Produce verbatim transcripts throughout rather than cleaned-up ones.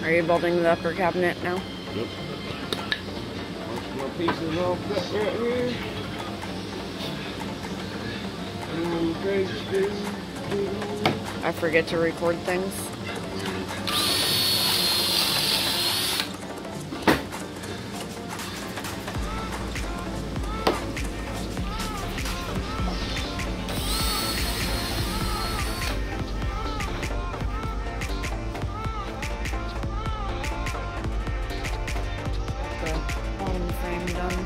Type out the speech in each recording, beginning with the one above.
Are you building the upper cabinet now? Yep. Most more pieces all cut right here. And Craig's do. I forget to record things. Bottom frame done.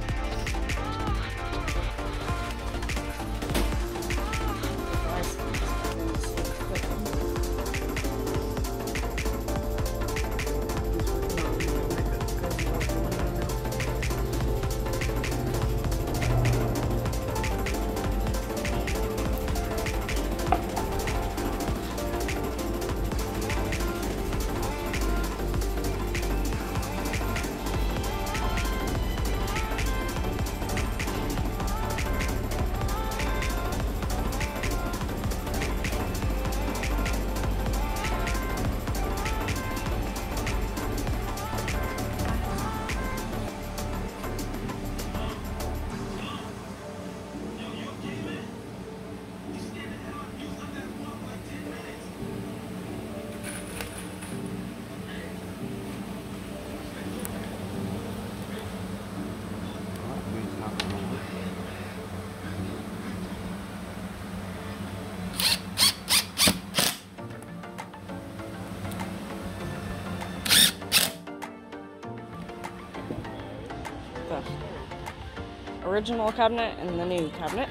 The original cabinet and the new cabinet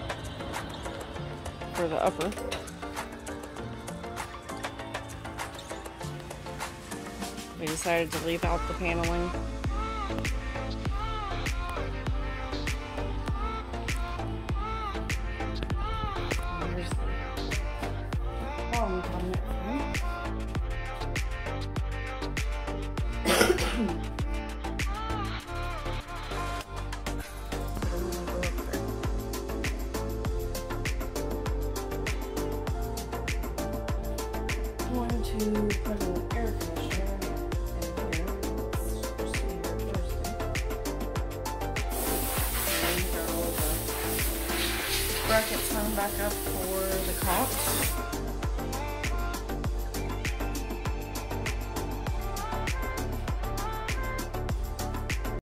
for the upper. We decided to leave out the paneling. And here's the bottom cabinet. Going to put an air conditioner in here. It's supposed to be here Thursday. And these are all the brackets hung back up for the cops.